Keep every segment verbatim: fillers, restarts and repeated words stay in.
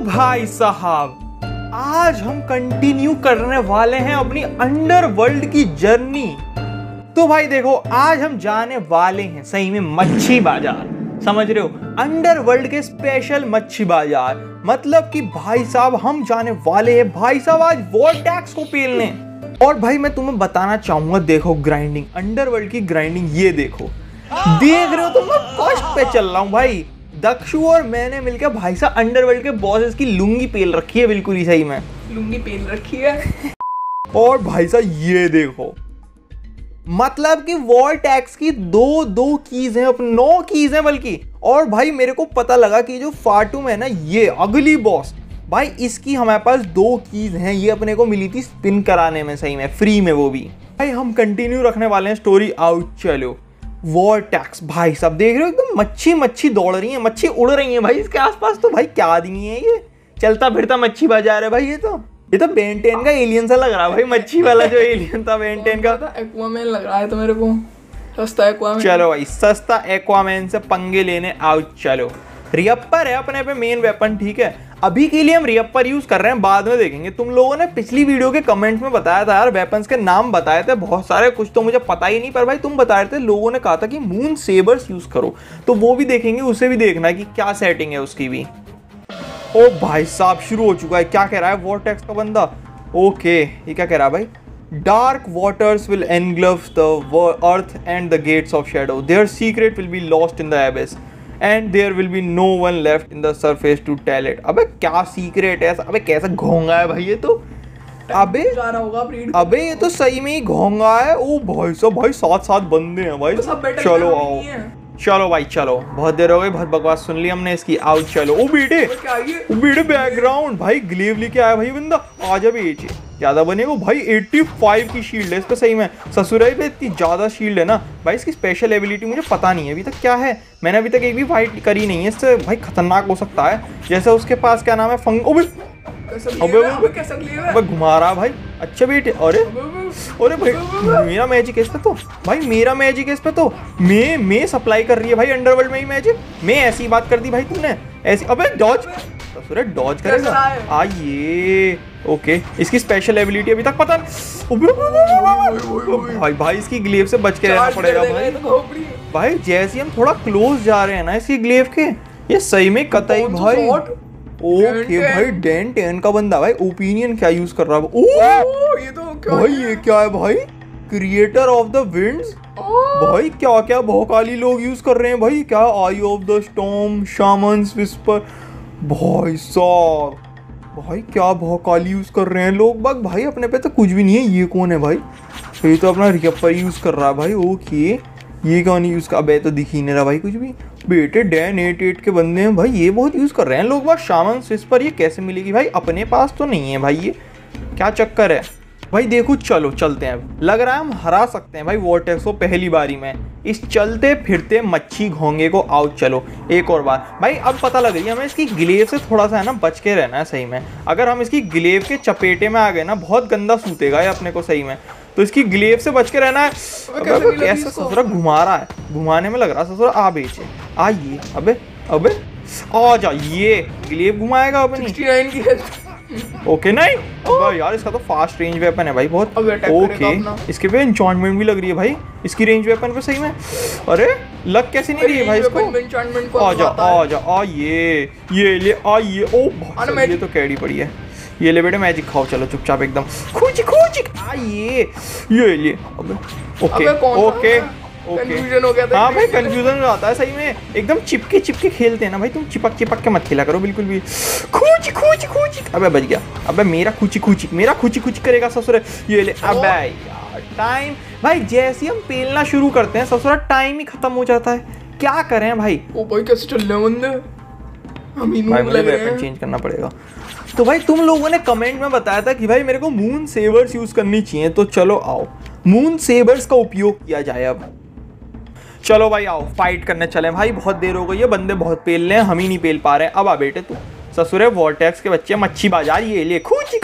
भाई साहब, आज हम कंटिन्यू करने वाले हैं अपनी अंडरवर्ल्ड की जर्नी। तो भाई देखो, आज हम जाने वाले हैं सही में मच्छी बाजार। समझ रहे हो, अंडरवर्ल्ड के स्पेशल मच्छी बाजार। मतलब कि भाई साहब हम जाने वाले हैं भाई साहब आज वॉर्टेक्स को पेलने। और भाई मैं तुम्हें बताना चाहूंगा, देखो ग्राइंडिंग, अंडरवर्ल्ड की ग्राइंडिंग ये देखो, देख रहे हो तुम, मैं कष्ट पे चल रहा हूँ भाई। दक्षु और मैंने मिलकर भाई साहब अंडरवर्ल्ड के बॉसेस की लुंगी पेल रखी है, बिल्कुल ही सही में लुंगी पेल रखी है। और भाई साहब ये देखो, मतलब कि वॉर्टेक्स की दो दो कीज हैं, अपने नौ कीज हैं बल्कि। और भाई मेरे को पता लगा कि जो फाटूम है ना, ये अगली बॉस, भाई इसकी हमारे पास दो कीज हैं। ये अपने को मिली थी स्पिन कराने में, सही में फ्री में, वो भी। भाई हम कंटिन्यू रखने वाले हैं स्टोरी आउट। चलो वॉर्टेक्स भाई साहब देख रहे हो, एकदम मच्छी मच्छी दौड़ रही है, मच्छी उड़ रही है भाई इसके आसपास। तो भाई क्या आदमी है ये, चलता फिरता मच्छी बाजार है भाई। ये तो ये तो बेन टेन का एलियन सा लग रहा है भाई, मच्छी वाला जो एलियन था बेन टेन का। एक्वामैन लग रहा है तो मेरे को, सस्ता एक्वामैन। चलो भाई सस्ता एक्वामैन से पंगे लेने आउट। चलो रियप्पर है अपने पे मेन वेपन, ठीक है। अभी के लिए हम रियप्पर यूज कर रहे हैं, बाद में देखेंगे। तुम लोगों ने पिछली वीडियो के कमेंट्स में बताया था यार, वेपन्स के नाम बताए थे बहुत सारे, कुछ तो मुझे पता ही नहीं, पर भाई तुम बता रहे थे, लोगों ने कहा था कि मून सेबर्स यूज करो, तो वो भी देखेंगे, उसे भी देखना कि क्या सेटिंग है उसकी भी। ओ भाई साहब शुरू हो चुका है, क्या कह रहा है वॉर्टेक्स का बंदा। ओके ये क्या कह रहा है भाई, dark waters will engulf the earth and the gates of shadow, their secret will be lost in the abyss and there will be no one left in the surface to tell it। अबे क्या secret है ऐसा, अबे कैसा घोंगा है भाई ये तो। अबे जाना होगा अबे ये तो सही में ही घोंगा है। ओ भाई साहब, भाई सात सात बंदे हैं भाई। चलो आओ, चलो भाई चलो, बहुत देर हो गई, बहुत बकवास सुन ली हमने इसकी। आउट चलो। ओ बेटे, ओ बेटे बैकग्राउंड भाई, ग्लेव लेके आया भाई बंदा। आजा बेटे, ज्यादा बनेगा भाई। पचासी की शील्ड है इस पे, सही में ससुराई पे इतनी ज्यादा शील्ड है ना भाई। इसकी स्पेशल एबिलिटी मुझे पता नहीं है अभी तक क्या है, मैंने अभी तक एक भी फाइट करी नहीं है इससे। भाई खतरनाक हो सकता है, जैसे उसके पास क्या नाम है, फंग। अबे अबे घुमा रहा भाई। अच्छा बेटे, अरे अरे भाई मेरा मैजिक इस पे तो, भाई मेरा मैजिक इस पे तो, मैं मैं सप्लाई कर रही है भाई अंडरवर्ल्ड में ही मैजिक। मैं ऐसी बात कर दी भाई तुमने ऐसी। अबे डॉज, ससुरे डॉज करेगा आइए। ओके इसकी स्पेशल एबिलिटी अभी तक पता नहीं भाई। भाई इसकी ग्लेव से बच के रहना पड़ेगा भाई। भाई जैसे हम थोड़ा क्लोज जा रहे हैं ना इसकी ग्लेव के, ये सही में कतई भाई। ओके भाई डेन टेन का बंदा भाई, ओपिनियन क्या यूज कर रहा है। ओ ये तो क्या भाई, ये क्या है भाई, क्रिएटर ऑफ द विंड्स। भाई क्या क्या भौकाली लोग यूज कर रहे हैं भाई। क्या eye of the storm, shaman's whisper. भाई साहब भाई क्या भौकाली यूज कर रहे हैं लोग बाग भाई। अपने पे तो कुछ भी नहीं है। ये कौन है भाई, ये तो अपना रियप्पर यूज कर रहा है भाई। ओके ये कौन यूज कर, अबे तो दिख ही नहीं रहा भाई कुछ भी। बेटे डैन एट एट के बंदे हैं भाई, ये बहुत यूज कर रहे हैं लोग बाग। शामन स्विस पर ये कैसे मिलेगी भाई, अपने पास तो नहीं है भाई, ये क्या चक्कर है भाई। देखो चलो चलते हैं, लग रहा है हम हरा सकते हैं भाई वॉर्टेक्स को पहली बारी में, इस चलते फिरते मच्छी घोंगे को। आउट चलो एक और बार भाई। अब पता लग रही है हमें इसकी ग्लेव से थोड़ा सा है ना बच के रहना है सही में। अगर हम इसकी ग्लेव के चपेटे में आ गए ना, बहुत गंदा सूतेगा ये अपने को सही में, तो इसकी ग्लेव से बच के रहना है। कैसे ससुरा घुमा रहा है, घुमाने में लग रहा है ससुरा। आ बेचे आइए, अबे अबे आ जा, ये ग्लेव घुमाएगा अपनी। ओके नहीं अबे यार, इसका तो फास्ट रेंज वेपन है भाई बहुत। ओके इसके पे एन्चॉन्टमेंट भी लग रही है भाई इसकी रेंज वेपन पे, सही में। अरे लक कैसे नहीं रही है भाई इसको। आ जा आ जा आ, ये ये ले आ ये। ओ भाई ये तो कैडी पड़ी है। ये ले बेटे मैजिक खाओ, चलो चुपचाप एकदम खूच खूच आ ये ये ले। अबे ओके ओके कंफ्यूजन हो गया था। हाँ भाई कंफ्यूजन हो जाता है सही में, एकदम चिपके चिपके खेलते हैं ना भाई। तुम चिपक चिपक के मत खेला करो बिल्कुल भी। खूची खूची खूची, अबे बच गया। अबे मेरा खूची खूची, मेरा खूची खूची करेगा ससुर। ये ले। अबे यार टाइम भाई, जैसे हम पेलना शुरू करते हैं ससुरा टाइम ही खत्म हो जाता है। क्या करें भाई। ओ भाई कैसे चल रहे हैं बंदे, हम ही भाई मुझे वेपन चेंज करना पड़ेगा। तो भाई तुम लोगों ने कमेंट में बताया था कि भाई मेरे को मून सेबर्स यूज करनी चाहिए, तो चलो आओ मून सेबर्स का उपयोग किया जाए अब। चलो भाई आओ फाइट करने चले भाई, बहुत देर हो गई है, बंदे बहुत पेल रहे हैं, हम ही नहीं पेल पा रहे हैं। अब आ बेटे तू, ससुरे वॉर्टेक्स के बच्चे मच्छी बाजार, ये ले खूची।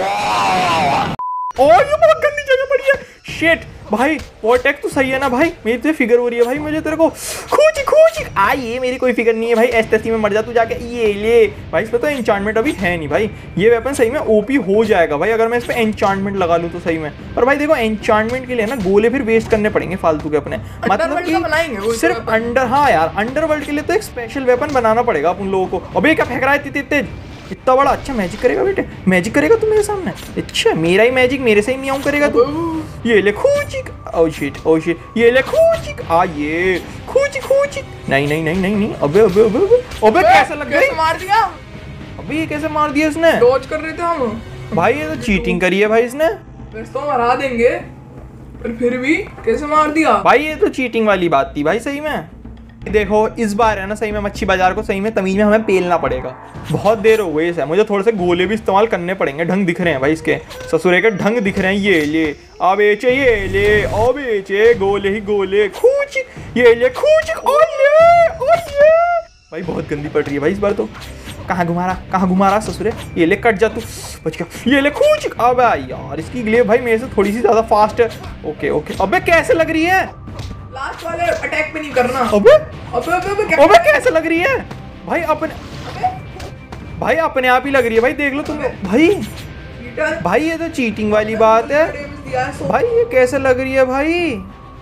और ये बहुत गंदी जगह पड़ी है। शिट भाई वॉर्टेक्स तो सही है ना भाई, मेरी तो फिगर हो रही है भाई मुझे तेरे को। खूची खूचिक आ ये मेरी कोई फिक्र नहीं है भाई, एस्टेसी में मर जा तू जाके, ये ले भाई। इस पर तो एन्चांटमेंट अभी है नहीं भाई, ये वेपन सही में ओपी हो जाएगा भाई अगर मैं इस पर एन्चांटमेंट लगा लूँ तो सही में। पर भाई देखो एन्चांटमेंट के लिए ना गोले फिर वेस्ट करने पड़ेंगे फालतू के अपने, मतलब कि सिर्फ अंडर, हाँ यार अंडरवर्ल्ड के लिए तो एक स्पेशल वेपन बनाना पड़ेगा अपन लोगों को। अबे क्या फेंक रहा है इतनी तेज, इतना बड़ा, अच्छा मैजिक करेगा बेटे, मैजिक करेगा तू मेरे सामने, अच्छा मेरा ही मैजिक मेरे से ही मियाऊं करेगा तू। ये ले खूचिक, ओ शिट ओ शिट, ये ले खूचिक आ ये खूचिक खूचिक, नहीं नहीं नहीं नहीं नहीं, अबे अबे अबे अबे अबे कैसे लग गई, मार दिया अबे ये कैसे मार दिया इसने, डॉज कर रहे थे हम भाई, ये तो चीटिंग करी है भाई इसने, वैसे तो हम हरा देंगे पर फिर भी कैसे मार दिया भाई, ये तो चीटिंग वाली बात थी भाई सही में। देखो इस बार है ना सही में मच्छी बाजार को सही में तमीज में हमें पेलना पड़ेगा, बहुत देर हो गई है, मुझे थोड़े से गोले भी इस्तेमाल करने पड़ेंगे, ढंग दिख रहे हैं भाई इसके, ससुरे के ढंग दिख रहे हैं, ये ले आ बेचे, ये ले आ बेचे, गोले ही गोले, खूच ये ले खूच, ओ ले ओ ये भाई बहुत गंदी पड़ रही है भाई इस बार तो, कहाँ घुमा रहा कहाँ घुमा रहा ससुरे, ये ले कट जा तू, बच गया, ये ले खूच, अब यार इसकी ग्लेव भाई मेरे से थोड़ी सी ज्यादा फास्ट है, ओके ओके, अबे कैसे लग रही है, लास्ट वाले अटैक पे नहीं करना, अबे अबे अबे क्या अबे कैसे लग रही है भाई, अपने भाई अपने आप ही लग रही है भाई, देख लो तुम भाई, भाई ये तो चीटिंग वाली बात है भाई, ये कैसे लग रही है भाई,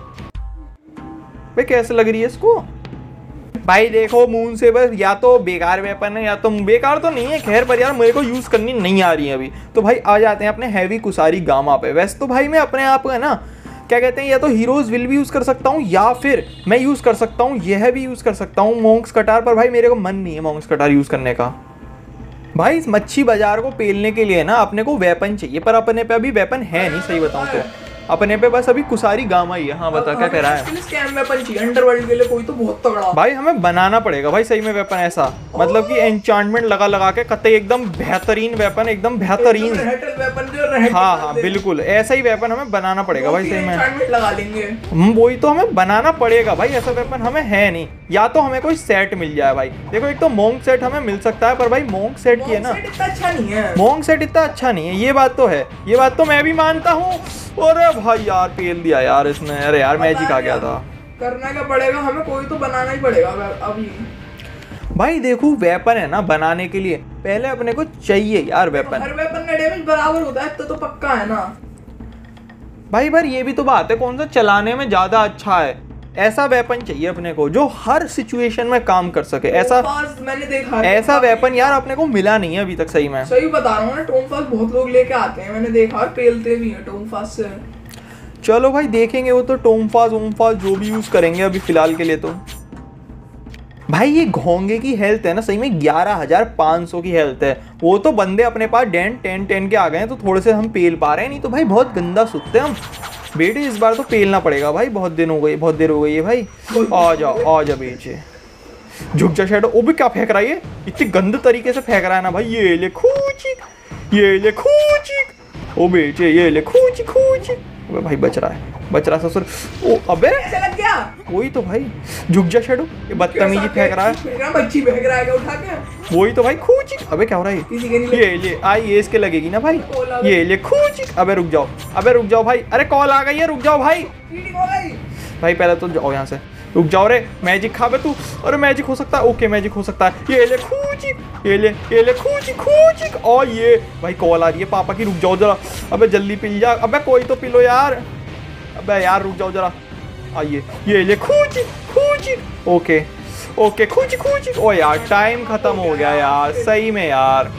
भाई कैसे लग रही है इसको भाई, देखो मून से बस या तो बेकार वेपन है या तो बेकार तो नहीं है खैर, पर यार मेरे को यूज करनी नहीं आ रही है अभी, तो भाई आ जाते हैं अपने हैवी कुसारी गामा पे। वैसे तो भाई मैं अपने आप है ना क्या कहते हैं, या तो हीरोज विल भी यूज कर सकता हूँ या फिर मैं यूज कर सकता हूँ यह भी यूज कर सकता हूँ मोंक्स कटार, पर भाई मेरे को मन नहीं है मोंक्स कटार यूज करने का। भाई इस मच्छी बाजार को पेलने के लिए ना अपने को वेपन चाहिए, पर अपने पे अभी वेपन है नहीं सही बताऊं तो, अपने पे बस अभी कुसारी गामा ही है। हाँ बता क्या कह रहा है, स्कैम वेपन चाहिए अंडरवर्ल्ड के लिए कोई तो बहुत तगड़ा भाई, हमें बनाना पड़ेगा भाई सही में वेपन ऐसा, मतलब कि एन्चांटमेंट लगा लगा के कतई एकदम बेहतरीन वेपन, एकदम बेहतरीन वेपन जो हाँ हाँ बिल्कुल ऐसा ही वेपन हमें बनाना पड़ेगा भाई सही में, लगा लेंगे हम वही तो हमें बनाना पड़ेगा भाई, ऐसा वेपन हमें है नहीं, या तो हमें कोई सेट मिल जाए भाई। देखो एक तो मोंक सेट हमें मिल सकता है, पर भाई मोंक सेट की है ना अच्छा नहीं है, मोंक सेट इतना अच्छा नहीं है, ये बात तो है, ये बात तो मैं भी मानता हूँ। अरे भाई यार पेल दिया यार इसने, अरे यार मैजिक आ गया था, करना क्या पड़ेगा हमें, कोई तो बनाना ही पड़ेगा अभी। भाई देखो वेपन है ना बनाने के लिए पहले अपने को चाहिए यार वेपन, हर वेपन का डैमेज बराबर होता है तो तो पक्का है ना भाई, पर ये भी तो बात है कौन सा चलाने में ज्यादा अच्छा है, ऐसा वेपन चाहिए अपने को जो हर सिचुएशन में काम कर सके, ऐसा मैंने देखा ऐसा वेपन यार अपने को मिला नहीं है अभी तक सही में, सही बता रहा हूँ ना, टोमफास बहुत लोग लेके आते हैं मैंने देखा, और पेलते भी हैं टोमफास से। चलो भाई देखेंगे वो तो टोमफास ओमफास जो भी यूज करेंगे अभी फिलहाल के लिए तो। भाई ये घोंगे की हेल्थ है ना सही में ग्यारह हजार पाँच सौ की हेल्थ है, वो तो बंदे अपने पास डेन टेन टेन के आ गए हैं तो थोड़े से हम पेल पा रहे हैं, नहीं तो भाई बहुत गंदा सुनते हैं हम बेटे, इस बार तो पेलना पड़ेगा भाई, बहुत दिन हो गई बहुत देर हो गई है भाई, आ जाओ आ जा बेचे, झुक जा शैडो, वो भी क्या फेंक रहा है ये, इतनी गंदे तरीके से फेंक रहा है ना भाई, ये ले खूचिक ये ले खूचिक, ओ बेचे ये ले खूचिक खूचिक, अबे भाई बच रहा है बच रहा ससुर, ओ अबे लग गया वही तो भाई, झुक जा शैडो, ये बदतमीजी फेंक रहा है, बच्ची फेंक रहा है क्या उठा के, वही तो भाई खूचिक, अबे क्या हो रहा है ये ले आई ये इसके लगेगी ना भाई, ये ले खूचिक, अबे रुक जाओ अबे रुक जाओ भाई, अरे कॉल आ गई है रुक जाओ भाई, भाई पहले तो जाओ यहाँ से, रुक जाओ रे, मैजिक खा बे तू, अरे मैजिक हो सकता है, ओके मैजिक हो सकता है, ये ले खूचिक ये ले ये ले खूचिक खूचिक, और ये भाई कॉल आ रही है पापा की, रुक जाओ जरा, अबे जल्दी पिल जा, अबे कोई तो पिलो यार, अबे यार रुक जाओ जरा, आइए ये ले खूचिक खूचिक, ओके ओके खूचिक खूचिक, ओ यार टाइम खत्म हो गया यार सही में यार।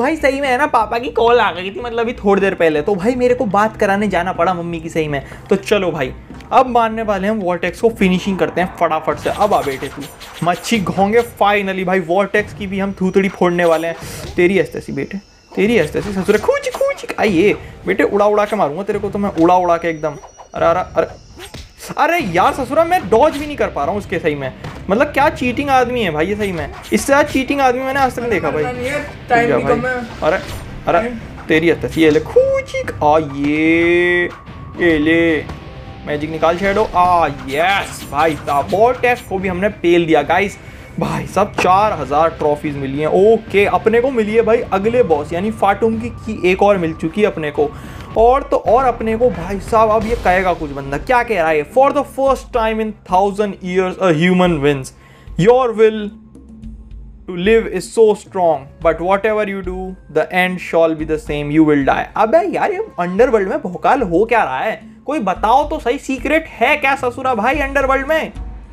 भाई सही में है ना, पापा की कॉल आ गई थी मतलब अभी थोड़ी देर पहले, तो भाई मेरे को बात कराने जाना पड़ा मम्मी की सही में। तो चलो भाई अब मारने वाले हैं वॉर्टेक्स को, फिनिशिंग करते हैं फटाफट से। अब आ बेटे तू मच्छी घोंगे फाइनली भाई, वॉर्टेक्स की भी हम थूथड़ी फोड़ने वाले हैं। तेरी ऐसी बेटे, तेरी ऐसी ससुर खूची खूची आइए बेटे, उड़ा उड़ा के मारूंगा तेरे को तो मैं, उड़ा उड़ा के एकदम। अरे अरे अरे अरे यार ससुरा मैं डॉज भी नहीं कर पा रहा हूँ उसके सही में, मतलब क्या चीटिंग आदमी है भाई ये सही में, इससे आज चीटिंग आदमी मैंने आज तक नहीं देखा भाई। टाइम भी कम है। अरे अरे तेरी अच्छी ये ले खूची आ, ये ये ले मैजिक निकाल शेडो आ, यस भाई साहब वॉर्टेक्स को भी हमने पेल दिया गाइस। भाई साहब चार हजार ट्रॉफीज मिली हैं। ओके अपने को मिली है भाई अगले बॉस यानी फाटुंगी की एक और मिल चुकी है अपने को, और तो और अपने को भाई साहब अब ये कहेगा कुछ बंदा, क्या कह रहा है, for the first time in thousand years a human wins, your will to live is so strong but whatever you do the end shall be the same, you will die. अबे यार ये underworld में भोकाल हो क्या रहा है, कोई बताओ तो सही, सीक्रेट है क्या ससुरा भाई अंडरवर्ल्ड में?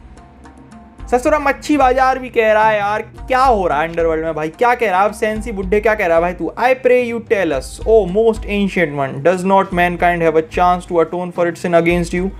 ससुरा मच्छी बाजार भी कह रहा है यार, क्या हो रहा है अंडरवर्ल्ड में भाई, क्या कह रहा है अब सेंसी बुड्ढे, क्या कह रहा है भाई तू? I pray you tell us o most ancient one, does not mankind have a chance to atone for its sin against you.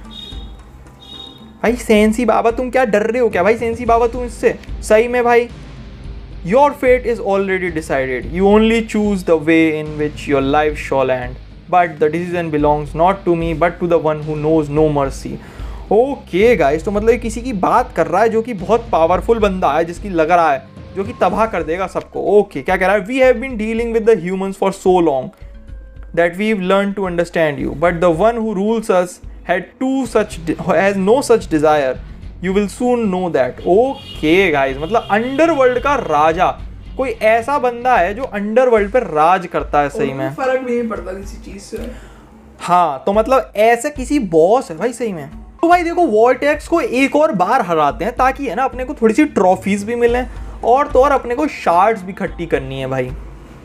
भाई सेंसी बाबा तुम क्या डर रहे हो क्या भाई, सेंसी बाबा तुम इससे सही में भाई, your fate is already decided, you only choose the way in which your life shall end, but the decision belongs not to me but to the one who knows no mercy. Okay guys, तो मतलब किसी की बात कर रहा है जो कि बहुत पावरफुल बंदा है, जिसकी लग रहा है जो कि तबाह कर देगा सबको। ओके क्या कह रहा है, we have been dealing with the humans for so long that we have learn to understand you, but the one who rules us had to such has no such desire, you will soon know that. Okay guys, मतलब underworld का राजा कोई ऐसा बंदा है जो underworld पर राज करता है सही में, फर्क नहीं पड़ता किसी चीज से। हाँ तो मतलब ऐसे किसी बॉस है भाई सही में। तो भाई देखो वॉर्टेक्स को एक और बार हराते हैं ताकि है ना अपने को थोड़ी सी ट्रॉफीज भी मिलें, और तो और अपने को शार्ड्स भी इकट्ठी करनी है भाई।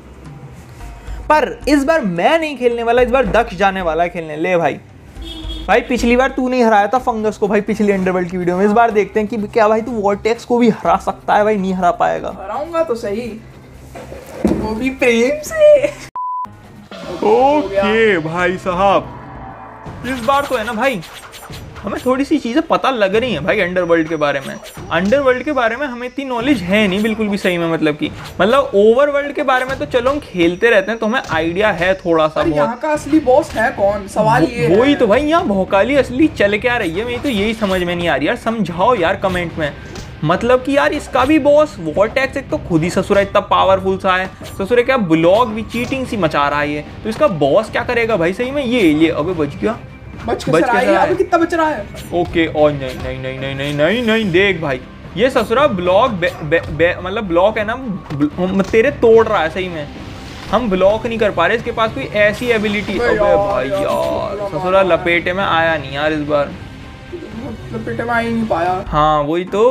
पर इस बार मैं नहीं खेलने वाला, इस बार दक्ष जाने वाला है खेलने। ले भाई, भाई पिछली बार तू नहीं हराया था फंगस को भाई पिछली अंडरवर्ल्ड की वीडियो में, इस बार देखते हैं कि क्या भाई तू वॉर्टेक्स को भी हरा सकता है। भाई नहीं हरा पाएगा, हराऊंगा तो सही, वो भी प्रेम से। ओके भाई साहब, इस बार तो है ना भाई हमें थोड़ी सी चीज़ें पता लग रही हैं भाई अंडरवर्ल्ड के बारे में। अंडरवर्ल्ड के बारे में हमें इतनी नॉलेज है नहीं बिल्कुल भी सही में, मतलब कि मतलब ओवरवर्ल्ड के बारे में तो चलो हम खेलते रहते हैं तो हमें आइडिया है थोड़ा सा बहुत। यहाँ का असली बॉस है कौन, सवाल ये है। वही तो भाई, यहाँ भौकाली असली चल क्या रही है, मेरी तो यही समझ में नहीं आ रही यार, समझाओ यार कमेंट में। मतलब कि यार इसका भी बॉस वॉर्टेक्स एक तो खुद ही ससुरा इतना पावरफुल सा है, ससुरे क्या ब्लॉग भी चीटिंग सी मचा रहा है ये, तो इसका बॉस क्या करेगा भाई सही में। ये ये अबे बच गया, बच के रहा है, अभी कितना बच रहा है। ओके और नहीं नहीं नहीं नहीं नहीं नहीं नहीं देख भाई ये ससुरा ब्लॉक मतलब ब्लॉक है ना तेरे तोड़ रहा है सही में, हम ब्लॉक नहीं कर पा रहे, इसके पास कोई ऐसी एबिलिटी। अबे भाई यार ससुरा लपेटे में आया नहीं यार इस बार, लपेटे में आ ही नहीं पाया। हाँ वही तो।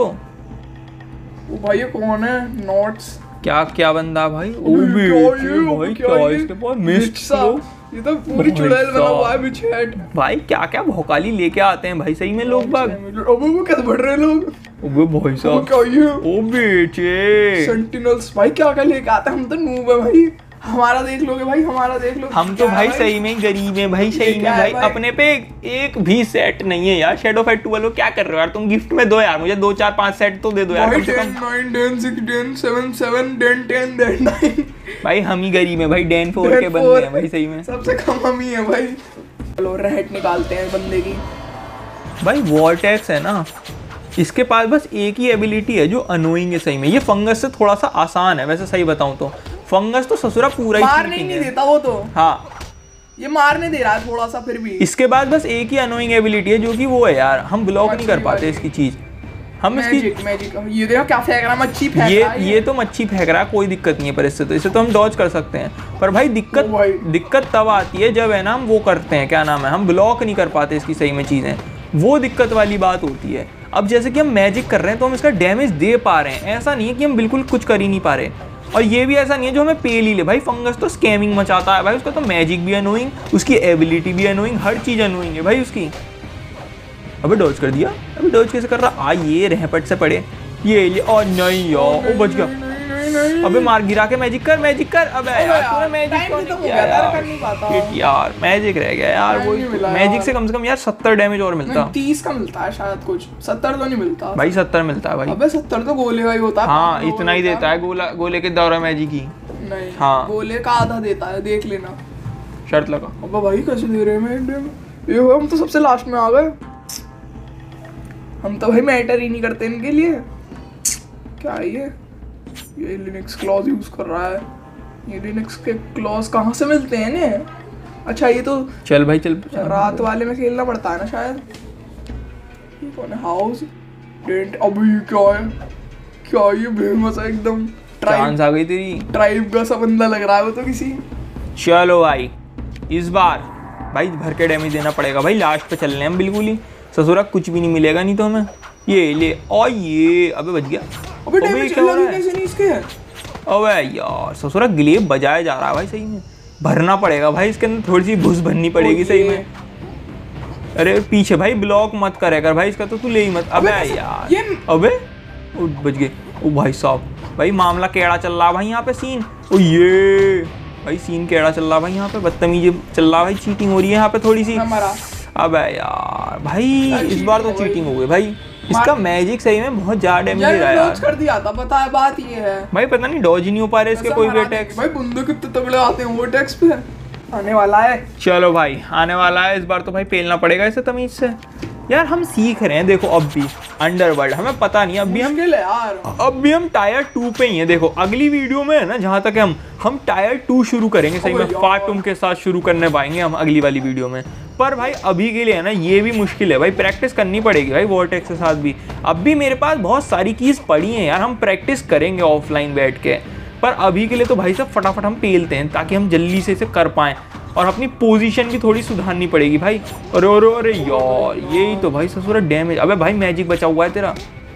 वो भाई ये कौन है, नोट्स क्या क्या बंदा भाई, ओ भाई क्या इसके पास मिस्ट, ये तो पूरी चुड़ैल बना हुआ है बिच हेड। भाई क्या क्या भौकाली लेके आते हैं भाई सही में लोग बाग। अबे वो कैसे बढ़ रहे हैं लोग, ओबे भाई साहब क्या ये, ओ बेटे सेंटिनल्स भाई क्या क्या लेके आते हैं, हम तो नूब है भाई। हमारा देख लोगे भाई, हमारा देख लो, हम तो भाई सही में गरीब हैं भाई सही में भाई, अपने पे एक भी सेट नहीं है यार। शैडो फाइट टू वालों क्या कर रहे हो यार तुम, गिफ्ट में दो यार मुझे दो चार पांच सेट तो दे दो यार कम से कम। Nine ten six ten seven seven ten ten ten nine भाई हम ही गरीब हैं भाई, डेन फोर के बंदे हैं भाई सही में, सबसे कम हम ही है भाई। चलो रेड निकालते हैं बंदे की। भाई वॉर्टेक्स है ना, इसके पास बस एक ही एबिलिटी है जो अनोइंग है सही में, ये फंगस से थोड़ा सा आसान है वैसे सही बताऊं तो। फंगस तो ससुरा पूरा ही मारने ही नहीं देता वो तो, हाँ ये मारने दे रहा है थोड़ा सा फिर भी। इसके बाद बस एक ही अनोइंग एबिलिटी है जो कि वो है यार, हम ब्लॉक नहीं कर पाते इसकी चीज, हम इसकी मैजिक मैजिक ये देखो क्या फेंक रहा है, मच्छी फेंक ये रहा है ये तो मच्छी फेंक रहा है, कोई दिक्कत नहीं है पर इससे तो इसे तो हम डॉज कर सकते हैं। पर भाई दिक्कत भाई। दिक्कत तब आती है जब है ना हम वो करते हैं क्या नाम है, हम ब्लॉक नहीं कर पाते इसकी सही में चीजें, वो दिक्कत वाली बात होती है। अब जैसे कि हम मैजिक कर रहे हैं तो हम इसका डैमेज दे पा रहे हैं, ऐसा नहीं है कि हम बिल्कुल कुछ कर ही नहीं पा रहे, और ये भी ऐसा नहीं है जो हमें पेल ही ले। भाई फंगस तो स्कैमिंग मचाता है भाई, उसका तो मैजिक भी अनोइंग, उसकी एबिलिटी भी अनोइंग, हर चीज अनोइंग है भाई उसकी। अबे डॉज कर दिया, अबे डॉज कैसे कर रहा, आ ये रहपट से पड़े, ये ये और नहीं यार वो बच गया, नहीं नहीं अबे मार गिरा के मैजिक कर, मैजिक कर। अबे यार तूने मैजिक टाइम क्यों खत्म नहीं हो किया गया था, यार? कर नहीं पाता। Shit यार मैजिक रह गया यार। टाइम वो नहीं मिला मैजिक यार। से कम से कम यार सत्तर डैमेज और मिलता। नहीं, तीस का मिलता है शायद, कुछ सत्तर तो नहीं मिलता भाई सत्तर मिलता है भाई। अबे सत्तर तो गोले का ही होता है। हाँ पाँच इतना ही गोले देता का। है गोला गोले के दौरा मैजिक ही। नहीं हाँ। गोले का आधा देता है, देख लेना। शर्त लगा। अबे भाई कैसे दे रहे हैं मैं इंडिया में? ये हुआ, हम तो सबसे लास्ट में आ गए। हम तो भाई मैटर ही नहीं करते इनके लिए। क्या है ये ये लिनक्स क्लॉज यूज कर रहा है। ये लिनक्स के क्लॉज कहाँ से मिलते हैं ने? अच्छा ये तो चल भाई चल। रात वाले में खेलना पड़ता है ना शायद। ये कौन है? हाउस डेंट। अबे ये क्या है? क्या ये फेमस है एकदम। चांस ट्राइब आ गई तेरी। ट्राइब का सा बंदा लग रहा है वो तो किसी। चलो भाई इस बार भाई भर के डैमेज देना पड़ेगा भाई। लास्ट पे चल रहे हैं हम बिल्कुल ही। ससुरा कुछ भी नहीं मिलेगा नहीं तो हमें। ये ले और ये अबे बच गया। अबे अबे डैमेज क्या हो रहा लगी है? कैसे नहीं इसके? अबे यार ससुरा ग्लेब बजाया जा रहा है भाई सही में। भरना पड़ेगा भाई इसके अंदर थोड़ी सी घुस भरनी पड़ेगी सही में। अरे पीछे भाई ब्लॉक मत करे कर भाई इसका तो तू ले ही मत। अबे यार ये अबे ओ बच गए। ओ भाई साहब भाई मामला केड़ा चल रहा भाई यहाँ पे सीन। ओ ये भाई सीन केड़ा चल रहा भाई यहाँ पे। बदतमीजी चल रहा भाई। चीटिंग हो रही है यहाँ पे थोड़ी सी। हमारा अबे यार भाई यार, इस बार तो cheating हो गई। चीटिंग हो गई भाई। इसका मैजिक सही में बहुत ज्यादा डैमेज दे रहा है यार यार। कर दिया था, पता है बात ये है। भाई पता नहीं डॉज ही नहीं हो पा रहे इसके ऐसा कोई भी हराने- अटैक्स। भाई बंदे कितने तगड़े आते हैं वो अटैक्स पे। आने वाला है। चलो भाई आने वाला है इस बार तो भाई पेलना पड़ेगा इसे तमीज से। यार हम सीख रहे हैं देखो अब भी अंडरवर्ल्ड। हमें पता नहीं अब भी हम मुश्किल है यार। अब भी हम टायर टू पे ही हैं। देखो अगली वीडियो में है ना जहां तक हम हम टायर टू शुरू करेंगे सही में। अबे यार। फाटुम के साथ शुरू करने पाएंगे हम अगली वाली वीडियो में। पर भाई अभी के लिए है ना ये भी मुश्किल है भाई। प्रैक्टिस करनी पड़ेगी भाई वॉर्टेक्स के साथ भी। अब भी मेरे पास बहुत सारी कीज पड़ी हैं यार। हम प्रैक्टिस करेंगे ऑफलाइन बैठ के। पर अभी के लिए तो भाई सब फटाफट हम पेलते हैं ताकि हम जल्दी से इसे कर पाएं। और अपनी पोजीशन भी थोड़ी सुधारनी पड़ेगी भाई। अरे अरे अरे यार यही तो भाई ससुरा डैमेज। अबे भाई मैजिक बचा हुआ है तेरा।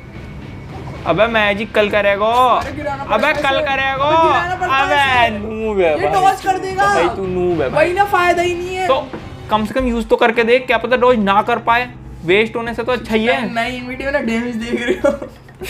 अबे मैजिक कल करेगा। गिराना अबे पड़ेगा कल इसे। करेगा। गिराना पड़ता है अबे इसे। नूब है ये भाई। डॉज कर देगा। भाई तू नूब है भाई। भाई ना फायदा ही नहीं है। तो कम से कम यूज तो करके देख। क्या पता डॉज ना कर पाए। वेस्ट होने से तो अच्छा ही है। नई वीडियो ना डैमेज देख रहे हो।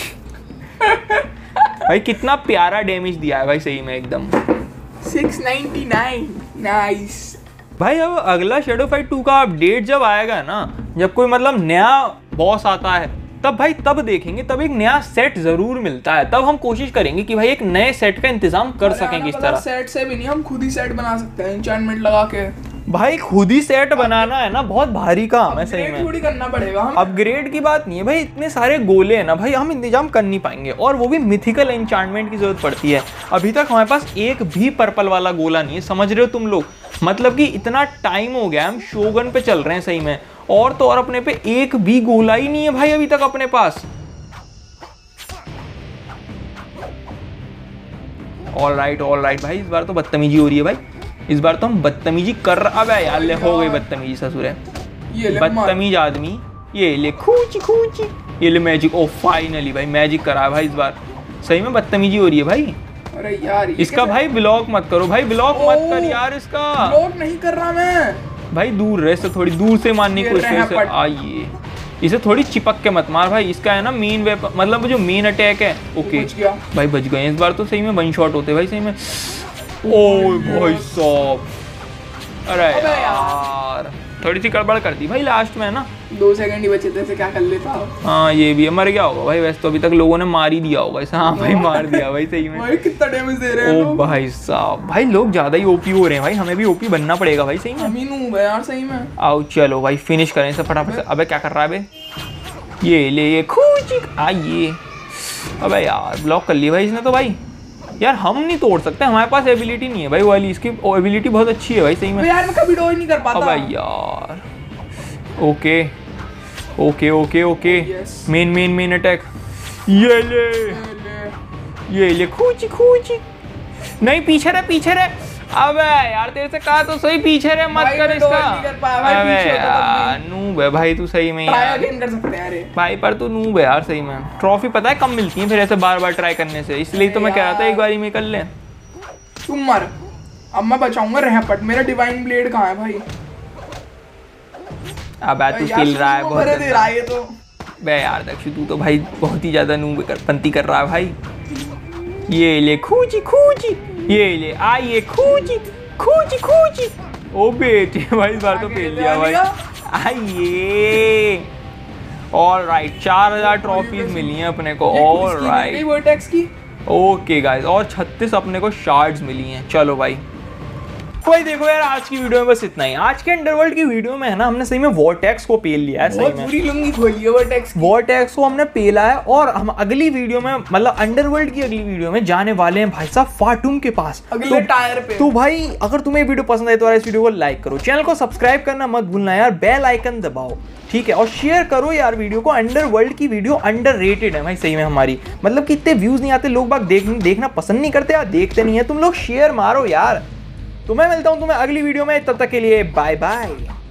भाई कितना प्यारा डैमेज दिया है भाई सही में एकदम। Six ninety nine nice. भाई अब अगला शेडो फाइट टू का अपडेट जब आएगा ना, जब कोई मतलब नया बॉस आता है तब भाई तब देखेंगे। तब एक नया सेट जरूर मिलता है। तब हम कोशिश करेंगे कि भाई एक नए सेट का इंतजाम कर सकें किस तरह। सेट से भी नहीं, हम खुद ही सेट बना सकते हैं एन्चेंटमेंट लगा के। भाई खुद ही सेट बनाना है ना बहुत भारी काम है सही अपग्रेड में। थोड़ी करना पड़ेगा हम। अपग्रेड की बात नहीं है भाई। इतने सारे गोले हैं ना भाई हम इंतजाम कर नहीं पाएंगे। और वो भी मिथिकल एन्चांटमेंट की जरूरत पड़ती है। अभी तक हमारे पास एक भी पर्पल वाला गोला नहीं है। समझ रहे हो तुम लोग? मतलब कि इतना टाइम हो गया हम शोगन पे चल रहे हैं सही में। और तो और अपने पे एक भी गोला ही नहीं है भाई अभी तक अपने पास। ऑल राइट ऑल राइट भाई इस बार तो बदतमीजी हो रही है भाई। इस बार तो हम बदतमीजी कर रहा। अब यार ले हो गई बदतमीजी ससुर है। ये ले मार। बदतमीज आदमी। ये ले खूची खूची। ये ले मैजिक। ओ फाइनली भाई मैजिक करा है भाई इस बार। सही में बदतमीजी हो रही है भाई। अरे यार ये इसका कैसे- भाई ब्लॉक मत करो भाई। ब्लॉक मत कर ओ, यार इसका। ब्लॉक नहीं कर रहा मैं। भाई दूर रहे से थोड़ी दूर से मारने की ये कोशिश रहा से पट। आइए। इसे थोड़ी चिपक के मत मार भाई। इसका है ना मेन वेपन मतलब जो मेन अटैक है। ओके बच गया। भाई बच गए इस बार तो सही में वन शॉट होते भाई सही में। ओ भाई साहब। अरे अबे यार थोड़ी सी गड़बड़ कर दी भाई लास्ट में है ना। दो सेकंड ही बचे थे, ऐसे क्या कर लेता। हाँ ये भी है। मर गया होगा भाई वैसे तो अभी तक लोगों ने मार ही दिया होगा इसे। हाँ भाई मार दिया भाई सही में। भाई कितना डैमेज दे रहे हैं ओ लोग। भाई साहब भाई लोग ज्यादा ही ओपी हो रहे हैं भाई। हमें भी ओपी बनना पड़ेगा भाई सही में। हम ही नूब है यार सही में। आओ चलो भाई फिनिश करें इसे फटाफट से। अबे क्या कर रहा है बे? ये ले ये खूची आइए। अबे यार ब्लॉक कर लिया भाई इसने तो भाई। यार हम नहीं तोड़ सकते। हमारे पास एबिलिटी नहीं है भाई वाली। इसकी एबिलिटी बहुत अच्छी है भाई सही में। तो यार मैं कभी डॉज नहीं कर पाता। अबे यार okay okay okay okay Yes. Main main main attack. ये ले ये ले खूची खूची। नहीं पीछे रहे पीछे रहे। अबे यार तेरे से कहा तो सही पीछे रहे मत भाई, कर मैं इसका। dodge नहीं कर पाया भाई, अबे पीछे होता यार नूब है भाई तू सही में ट्राई यार। अगेन कर सकते हैं यार। भाई पर तू नूब है यार सही में। ट्रॉफी पता है कम मिलती है फिर ऐसे बार बार ट्राई करने से। इसलिए तो मैं कह रहा था एक बारी में कर ले। तुम मर। अब मैं बचाऊंगा रहपट। मेरा डिवाइन ब्लेड कहाँ है भाई? अब तू यार, चिल रहा है तुमको भरे बहुत। दे रहा है ये तो। बे यार दक्षु तू तो भाई बहुत ही ज्यादा नूब कर पंती कर रहा है भाई। ये ले खूजी खूजी, ये ले आइए खूजी खूजी खूजी। ओ बेटे भाई इस बार तो फेल दिया भाई। आइए ऑल राइट, चार हजार ट्रॉफीज मिली हैं अपने को। ऑल राइट वर्टेक्स की। ओके गाइस, और छत्तीस अपने को शार्ड्स मिली हैं। चलो भाई कोई देखो यार, आज की वीडियो में बस इतना ही। आज के अंडरवर्ल्ड की वीडियो में है ना, हमने सही में वॉर्टेक्स को पेल लिया है। सही बहुत में बुरी लुंगी खोली है वर्टेक्स की। वॉर्टेक्स को हमने पेला है, और हम अगली वीडियो में मतलब अंडरवर्ल्ड की अगली वीडियो में जाने वाले हैं भाई साहब फाटूम के पास, अगले तो, टायर पे। तो भाई अगर तुम्हें वीडियो पसंद आए तो यार इस वीडियो को लाइक करो, चैनल को सब्सक्राइब करना मत भूलना यार, बेल आइकन दबाओ, ठीक है, और शेयर करो यार वीडियो को। अंडरवर्ल्ड की वीडियो अंडररेटेड है भाई सही में हमारी, मतलब कि इतने व्यूज नहीं आते, लोग बाग देख देखना पसंद नहीं करते यार, देखते नहीं है। तुम लोग शेयर मारो यार। तो मैं मिलता हूं तुम्हें अगली वीडियो में, तब तक के लिए बाय बाय।